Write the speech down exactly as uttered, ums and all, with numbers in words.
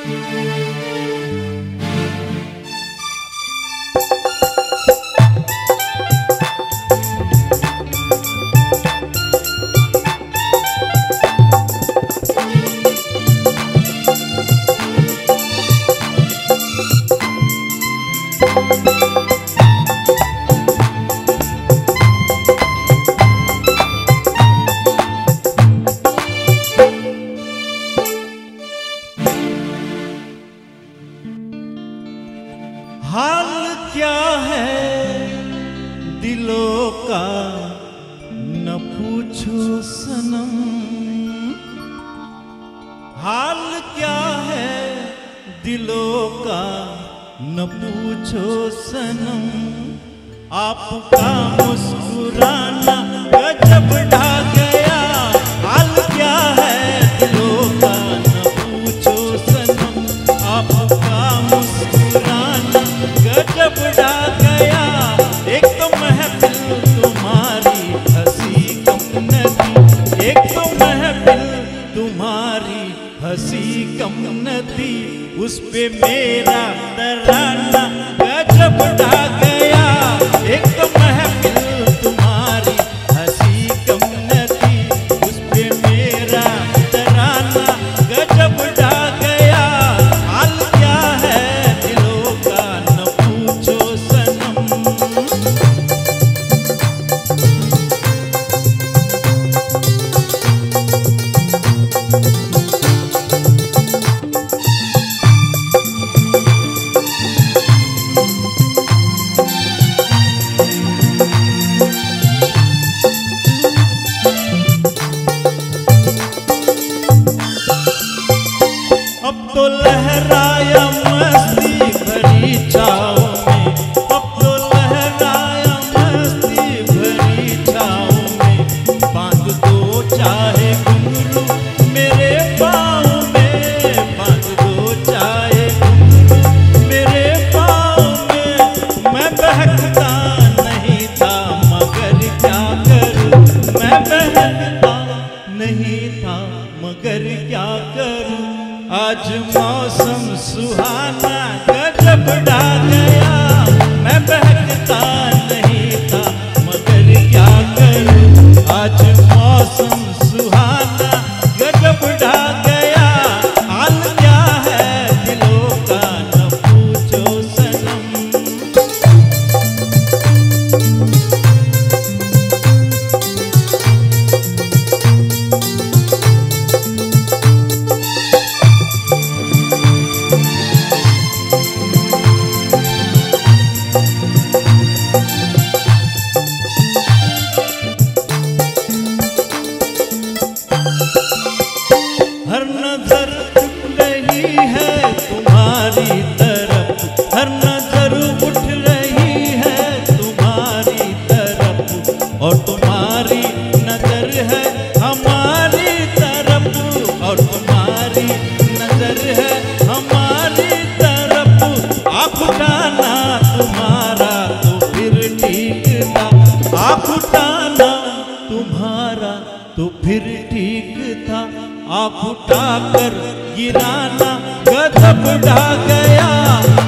हाल क्या है दिलों का न पूछो सनम, हाल क्या है दिलों का न पूछो सनम। आपका मुस्कुराना गजब ढा गया, हाल क्या है दिलों का न पूछो सनम। आपका मुस्कुराना गजब ढा गया, एक तो महफिल तुम्हारी हंसी कम नदी, एक तो महफिल तुम्हारी हंसी कम नदी, उस पे मेरा तराना गजब ढा गया। एक तो महफिल तुम्हारी हंसी कम नदी, उस पे मेरा तराना गजब ढा गया। हाल क्या है दिलों का न पूछो सनम। अब तो लहराया मस्ती भरी छाँव में, अब तो लहराया मस्ती भरी छाँव में। बांध दो चाहे घुंघरू मेरे पाँव में, बांध दो चाहे घुंघरू मेरे पाँव में। मैं बहकता नहीं था मगर क्या करूँ, मैं बहकता नहीं था मगर क्या करूँ। आज मौसम सुहाना गजब ढा गया, मैं बहकता नहीं था मगर क्या करूँ। आज मौसम सुहाना गजब ढा गया, हाल क्या है दिलों का न पूछो सनम। हर नजर उठ रही है तुम्हारी तरफ, हर नजर उठ रही है तुम्हारी तरफ, और तुम्हारी नजर है हमारी तरफ, और तुम्हारी नजर है हमारी तरफ। आँख उठाना तुम्हारा तो फिर ठीक था, आँख उठाना तुम्हारा तो फिर ठीक था। आँख उठाकर गिराना गजब ढा गया,